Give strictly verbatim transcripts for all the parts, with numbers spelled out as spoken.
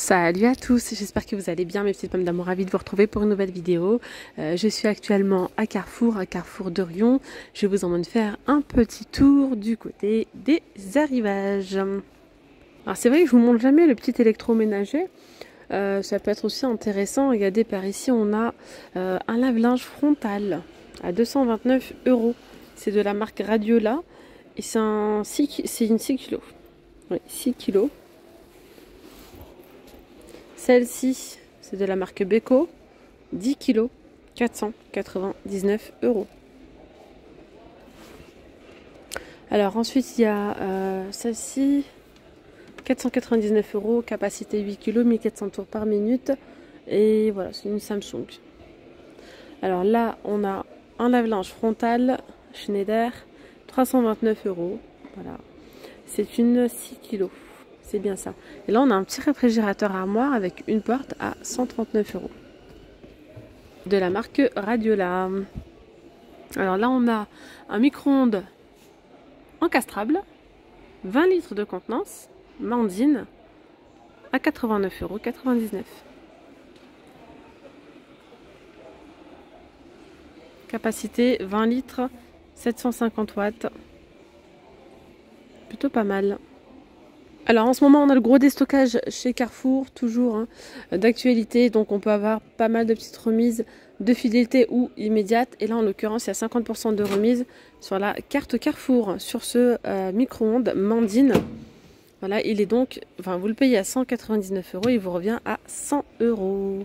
Salut à tous, j'espère que vous allez bien mes petites pommes d'amour, ravie de vous retrouver pour une nouvelle vidéo. Euh, je suis actuellement à Carrefour, à Carrefour de Rion. Je vous emmène faire un petit tour du côté des arrivages. Alors c'est vrai que je vous montre jamais le petit électroménager. Euh, ça peut être aussi intéressant. Regardez, par ici on a euh, un lave-linge frontal à deux cent vingt-neuf euros. C'est de la marque Radiola et c'est un c'est une six kilos. Oui, six kilos. Celle-ci, c'est de la marque Beko, dix kilos, quatre cent quatre-vingt-dix-neuf euros. Alors ensuite, il y a euh, celle-ci, quatre cent quatre-vingt-dix-neuf euros, capacité huit kilos, mille quatre cents tours par minute. Et voilà, c'est une Samsung. Alors là, on a un lave-linge frontal Schneider, trois cent vingt-neuf euros. Voilà, c'est une six kilos. C'est bien ça. Et là, on a un petit réfrigérateur armoire avec une porte à cent trente-neuf euros. De la marque Radiola. Alors là, on a un micro-ondes encastrable, vingt litres de contenance, Mandine, à quatre-vingt-neuf euros quatre-vingt-dix-neuf. Capacité vingt litres, sept cent cinquante watts. Plutôt pas mal. Alors en ce moment on a le gros déstockage chez Carrefour, toujours hein, d'actualité, donc on peut avoir pas mal de petites remises de fidélité ou immédiates. Et là en l'occurrence il y a cinquante pour cent de remise sur la carte Carrefour, sur ce euh, micro-ondes Mandine. Voilà, il est donc, enfin vous le payez à cent quatre-vingt-dix-neuf euros, il vous revient à cent euros.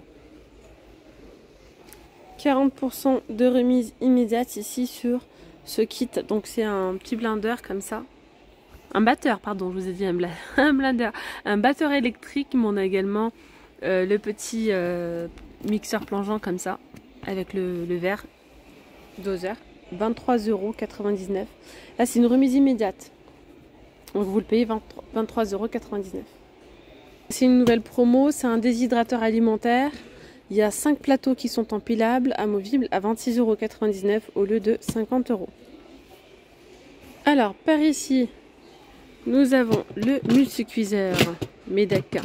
quarante pour cent de remise immédiate ici sur ce kit, donc c'est un petit blender comme ça. Un batteur, pardon, je vous ai dit un, bla un blender, un batteur électrique, mais on a également euh, le petit euh, mixeur plongeant comme ça, avec le, le verre doseur, vingt-trois euros quatre-vingt-dix-neuf. Là, c'est une remise immédiate, donc vous le payez vingt-trois euros quatre-vingt-dix-neuf. C'est une nouvelle promo, c'est un déshydrateur alimentaire. Il y a cinq plateaux qui sont empilables, amovibles à vingt-six euros quatre-vingt-dix-neuf au lieu de cinquante euros. Alors, par ici, nous avons le multicuiseur Medec.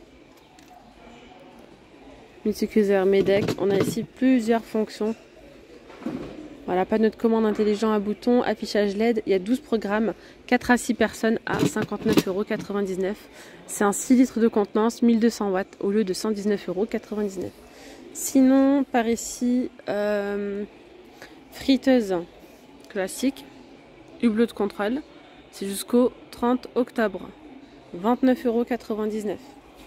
Multicuiseur Medec. On a ici plusieurs fonctions. Voilà, panneau de commande intelligent à bouton, affichage L E D. Il y a douze programmes, quatre à six personnes à cinquante-neuf euros quatre-vingt-dix-neuf. C'est un six litres de contenance, mille deux cents watts au lieu de cent dix-neuf euros quatre-vingt-dix-neuf. Sinon, par ici, euh, friteuse classique, hublot de contrôle. C'est jusqu'au trente octobre. vingt-neuf euros quatre-vingt-dix-neuf.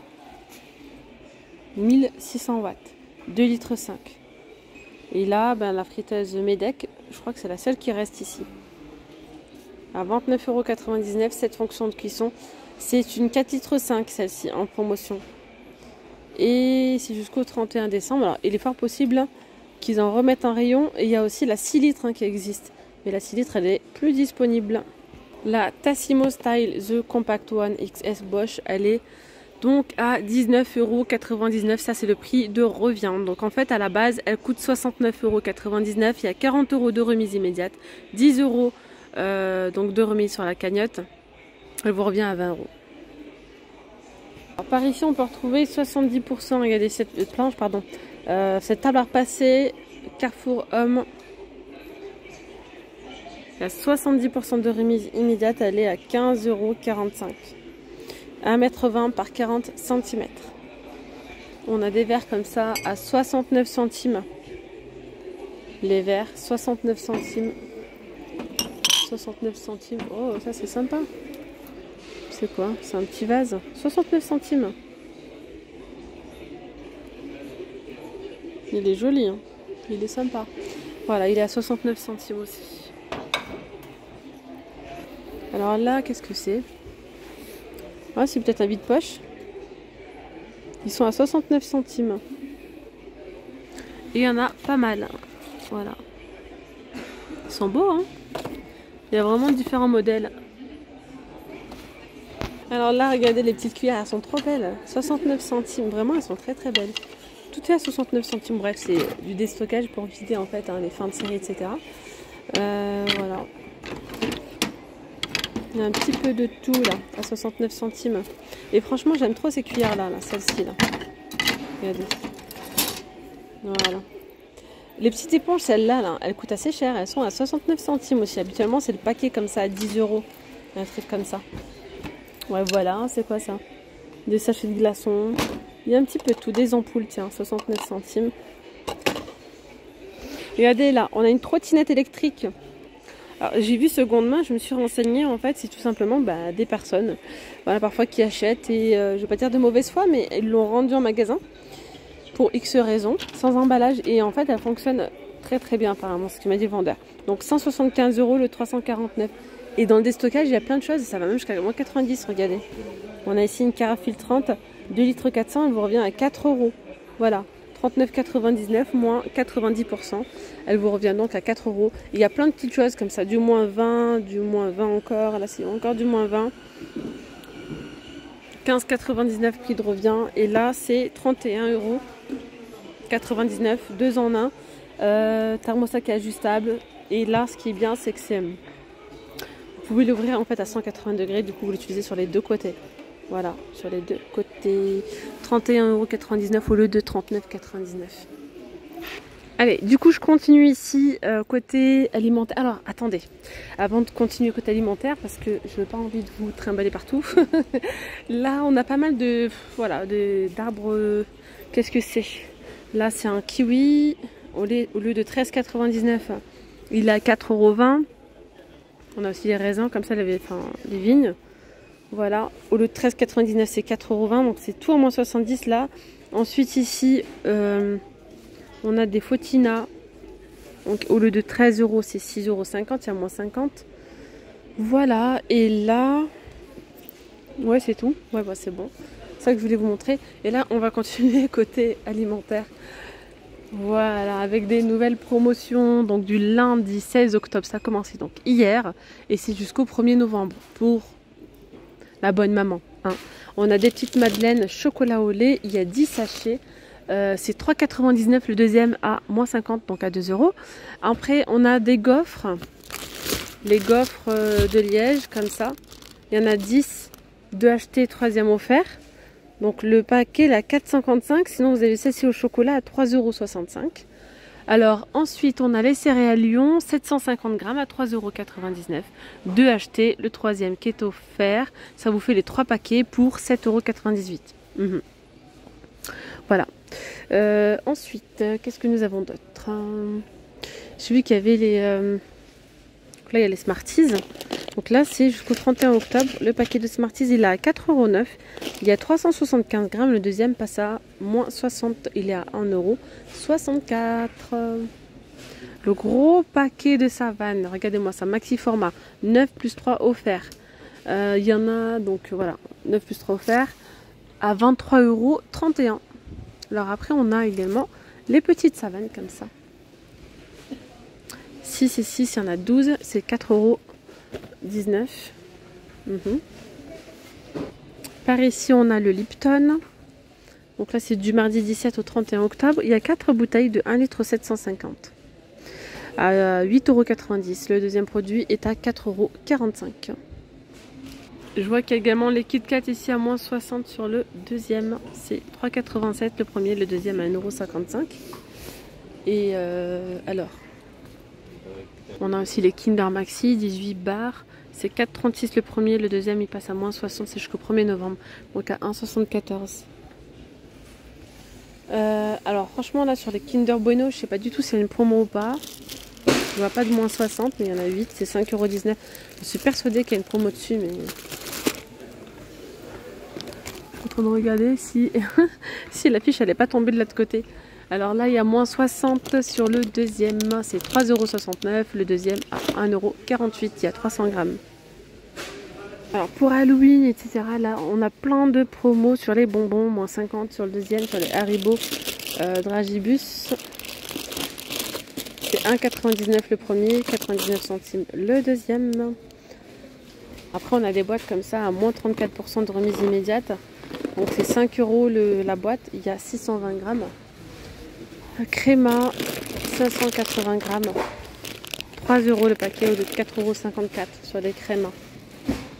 mille six cents watts. deux litres cinq. Et là, ben, la friteuse Medec, je crois que c'est la seule qui reste ici. À vingt-neuf euros quatre-vingt-dix-neuf, cette fonction de cuisson. C'est une quatre litres cinq, celle-ci, en promotion. Et c'est jusqu'au trente et un décembre. Alors, il est fort possible qu'ils en remettent un rayon. Et il y a aussi la six litres hein, qui existe. Mais la six litres, elle est plus disponible. La Tassimo Style The Compact One X S Bosch, elle est donc à dix-neuf euros quatre-vingt-dix-neuf. Ça, c'est le prix de revient. Donc, en fait, à la base, elle coûte soixante-neuf euros quatre-vingt-dix-neuf. Il y a quarante euros de remise immédiate, dix euros euh, donc de remise sur la cagnotte. Elle vous revient à vingt euros. Alors, par ici, on peut retrouver soixante-dix pour cent. Regardez cette planche, pardon. Euh, cette table à repasser Carrefour Homme. Il y a soixante-dix pour cent de remise immédiate, elle est à quinze euros quarante-cinq. un mètre vingt par quarante centimètres. On a des verres comme ça à soixante-neuf centimes. Les verres, soixante-neuf centimes. soixante-neuf centimes. Oh, ça c'est sympa. C'est quoi? C'est un petit vase. soixante-neuf centimes. Il est joli, hein. Il est sympa. Voilà, il est à soixante-neuf centimes aussi. Alors là, qu'est-ce que c'est? Ah, c'est peut-être un vide-poche. Ils sont à soixante-neuf centimes. Et il y en a pas mal. Voilà. Ils sont beaux, hein? Il y a vraiment différents modèles. Alors là, regardez les petites cuillères, elles sont trop belles. soixante-neuf centimes, vraiment, elles sont très très belles. Tout est à soixante-neuf centimes. Bref, c'est du déstockage pour vider en fait hein, les fins de série, et cetera. Euh, voilà. Il y a un petit peu de tout là, à soixante-neuf centimes. Et franchement, j'aime trop ces cuillères là, là celle-ci là. Regardez. Voilà. Les petites éponges, celles-là, là, elles coûtent assez cher. Elles sont à soixante-neuf centimes aussi. Habituellement, c'est le paquet comme ça à dix euros. Un truc comme ça. Ouais, voilà, c'est quoi ça? Des sachets de glaçons. Il y a un petit peu de tout. Des ampoules, tiens, soixante-neuf centimes. Regardez là, on a une trottinette électrique. J'ai vu seconde main, je me suis renseignée. En fait, c'est tout simplement bah, des personnes, voilà, parfois qui achètent. Et euh, je ne vais pas dire de mauvaise foi, mais ils l'ont rendue en magasin. Pour X raisons, sans emballage. Et en fait, elle fonctionne très très bien apparemment, ce que m'a dit le vendeur. Donc cent soixante-quinze euros le trois cent quarante-neuf. Et dans le déstockage, il y a plein de choses. Ça va même jusqu'à moins quatre-vingt-dix, regardez. On a ici une carafe filtrante, deux litres quatre cents, elle vous revient à quatre euros. Voilà, trente-neuf quatre-vingt-dix-neuf moins quatre-vingt-dix pour cent. Elle vous revient donc à quatre euros. Il y a plein de petites choses comme ça, du moins vingt, du moins vingt encore. Là, c'est encore du moins vingt. quinze quatre-vingt-dix-neuf prix de revient. Et là, c'est trente et un euros quatre-vingt-dix-neuf, deux en un. Euh, thermostat qui est ajustable. Et là, ce qui est bien, c'est que c'est... Vous pouvez l'ouvrir en fait à cent quatre-vingts degrés. Du coup, vous l'utilisez sur les deux côtés. Voilà, sur les deux côtés. trente et un euros quatre-vingt-dix-neuf au lieu de trente-neuf quatre-vingt-dix-neuf. Allez, du coup, je continue ici euh, côté alimentaire. Alors, attendez, avant de continuer côté alimentaire, parce que je n'ai pas envie de vous trimballer partout. Là, on a pas mal de, voilà, d'arbres. Euh, Qu'est-ce que c'est? Là, c'est un kiwi. Au lieu, au lieu de treize quatre-vingt-dix-neuf, il a quatre euros vingt. On a aussi les raisins, comme ça, les, enfin, les vignes. Voilà, au lieu de treize quatre-vingt-dix-neuf, c'est quatre euros vingt. Donc, c'est tout en moins soixante-dix là. Ensuite, ici... Euh, on a des Fotina, donc au lieu de treize euros, c'est six euros cinquante, il y a moins cinquante. Voilà, et là, ouais, c'est tout. Ouais, bah, c'est bon. C'est ça que je voulais vous montrer. Et là, on va continuer côté alimentaire. Voilà, avec des nouvelles promotions. Donc, du lundi seize octobre, ça a commencé donc hier. Et c'est jusqu'au premier novembre pour la bonne maman. Hein. On a des petites madeleines chocolat au lait. Il y a dix sachets. Euh, c'est trois quatre-vingt-dix-neuf le deuxième à moins cinquante, donc à deux euros. Après, on a des gaufres. Les gaufres euh, de Liège, comme ça. Il y en a dix, deux achetés, troisième offert. Donc le paquet, là, quatre cinquante-cinq. Sinon, vous avez celle-ci au chocolat à trois euros soixante-cinq. Alors, ensuite, on a les céréales Lyon, sept cent cinquante grammes à trois euros quatre-vingt-dix-neuf. Deux achetés, le troisième qui est offert. Ça vous fait les trois paquets pour sept euros quatre-vingt-dix-huit. Mmh. Voilà. Euh, ensuite, euh, qu'est-ce que nous avons d'autre? euh, J'ai vu qu'il y avait les... Euh, là, il y a les Smarties. Donc là, c'est jusqu'au trente et un octobre. Le paquet de Smarties, il est à quatre euros neuf. Il y a trois cent soixante-quinze grammes. Le deuxième passe à moins soixante. Il est à un euro soixante-quatre. Le gros paquet de Savane. Regardez-moi ça. Maxi format. neuf plus trois offert. Euh, il y en a, donc voilà. neuf plus trois offert. À vingt-trois euros trente et un. Alors après, on a également les petites savanes comme ça. six et six, il y en a douze. C'est quatre euros dix-neuf. Mmh. Par ici, on a le Lipton. Donc là, c'est du mardi dix-sept au trente et un octobre. Il y a quatre bouteilles de un litre sept cent cinquante. À huit euros quatre-vingt-dix. Le deuxième produit est à quatre euros quarante-cinq. Je vois qu'il y a également les Kit Kat ici à moins soixante sur le deuxième. C'est trois euros quatre-vingt-sept le premier, le deuxième à un euro cinquante-cinq. Et euh, alors, on a aussi les Kinder Maxi, dix-huit bars. C'est quatre euros trente-six le premier, le deuxième il passe à moins soixante, c'est jusqu'au premier novembre. Donc à un euro soixante-quatorze. Euh, alors franchement là sur les Kinder Bueno, je sais pas du tout si y a une promo ou pas. Je vois pas de moins soixante, mais il y en a huit, c'est cinq euros dix-neuf. Je suis persuadée qu'il y a une promo dessus, mais... En train de regarder si, si la fiche elle n'est pas tombée de l'autre côté. Alors là, il y a moins soixante sur le deuxième, c'est trois euros soixante-neuf. Le deuxième à un euro quarante-huit, il y a trois cents grammes. Alors pour Halloween, et cetera, là, on a plein de promos sur les bonbons, moins cinquante sur le deuxième, sur les Haribo euh, Dragibus. C'est un euro quatre-vingt-dix-neuf le premier, quatre-vingt-dix-neuf centimes le deuxième. Après, on a des boîtes comme ça à moins trente-quatre pour cent de remise immédiate. Donc c'est cinq euros le, la boîte, il y a six cent vingt grammes. Créma, cinq cent quatre-vingts grammes. trois euros le paquet au lieu de quatre euros cinquante-quatre sur les crémas.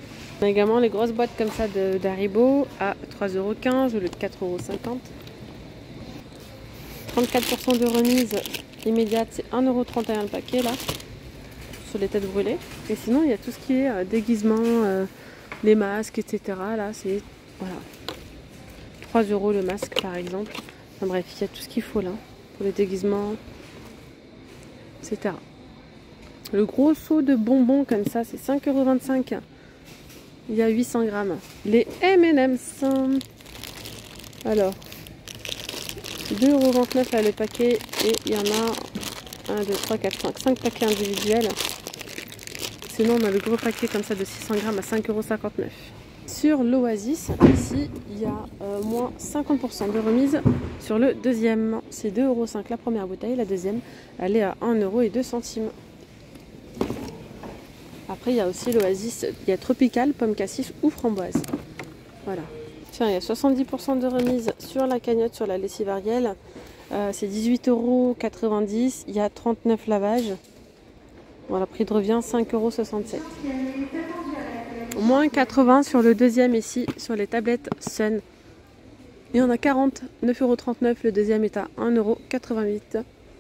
On a également les grosses boîtes comme ça d'Haribo à trois euros quinze au lieu de quatre euros cinquante. trente-quatre pour cent de remise immédiate, c'est un euro trente et un le paquet là, sur les têtes brûlées. Et sinon, il y a tout ce qui est euh, déguisement, euh, les masques, et cetera. Là, c'est voilà, trois euros le masque par exemple. Enfin bref, il y a tout ce qu'il faut là, pour les déguisements, et cetera. Le gros seau de bonbons comme ça, c'est cinq euros vingt-cinq. Il y a huit cents grammes. Les M and M's. Alors, deux euros vingt-neuf là le paquet. Et il y en a un, deux, trois, quatre, cinq. cinq paquets individuels. Sinon, on a le gros paquet comme ça de six cents grammes à cinq euros cinquante-neuf. Sur l'Oasis, ici, il y a euh, moins cinquante pour cent de remise sur le deuxième. C'est deux euros cinq la première bouteille. La deuxième, elle est à un euro et deux centimes. Après, il y a aussi l'Oasis, il y a Tropical, pomme cassis ou framboise. Voilà. Tiens, il y a soixante-dix pour cent de remise sur la cagnotte, sur la lessive Ariel. Euh, c'est dix-huit euros quatre-vingt-dix. Il y a trente-neuf lavages. Voilà, prix de revient cinq euros soixante-sept. Moins quatre-vingts sur le deuxième ici, sur les tablettes Sun. Il y en a quarante, neuf euros trente-neuf. Le deuxième est à un euro quatre-vingt-huit.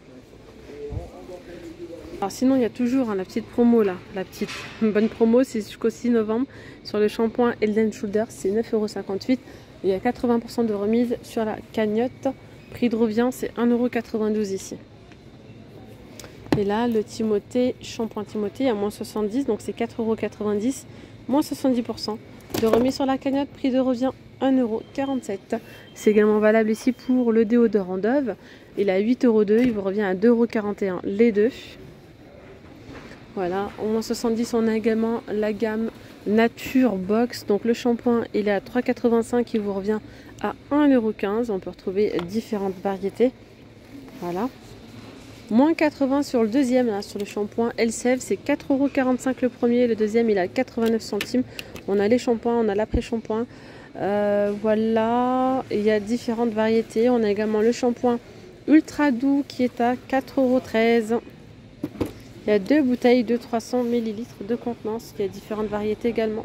Alors sinon, il y a toujours hein, la petite promo là, la petite bonne promo, c'est jusqu'au six novembre sur le shampoing Head and Shoulders, c'est neuf euros cinquante-huit. Il y a quatre-vingts pour cent de remise sur la cagnotte. Prix de revient, c'est un euro quatre-vingt-douze ici. Et là, le Timothée, shampoing Timothée, à moins soixante-dix, donc c'est quatre euros quatre-vingt-dix, moins soixante-dix pour cent de remise sur la cagnotte. Prix de revient, un euro quarante-sept. C'est également valable ici pour le déodorant Dove. Il est à huit euros deux, il vous revient à deux euros quarante et un les deux. Voilà, au moins soixante-dix, on a également la gamme Nature Box. Donc le shampoing, il est à trois euros quatre-vingt-cinq, il vous revient à un euro quinze. On peut retrouver différentes variétés. Voilà. Moins quatre-vingts sur le deuxième, là, sur le shampoing Elseve, c'est quatre euros quarante-cinq le premier. Le deuxième, il est à quatre-vingt-neuf centimes. On a les shampoings, on a l'après-shampoing. Euh, voilà, il y a différentes variétés. On a également le shampoing Ultra Doux qui est à quatre euros treize. Il y a deux bouteilles de trois cents millilitres de contenance. Il y a différentes variétés également.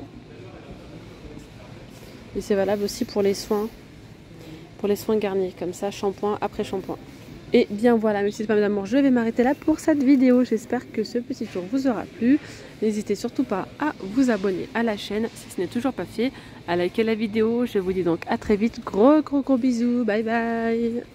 Et c'est valable aussi pour les soins. Pour les soins garnis, comme ça, shampoing après shampoing. Et bien voilà, messieurs et mesdames, je vais m'arrêter là pour cette vidéo. J'espère que ce petit tour vous aura plu. N'hésitez surtout pas à vous abonner à la chaîne si ce n'est toujours pas fait. À liker la vidéo. Je vous dis donc à très vite. Gros gros gros bisous. Bye bye.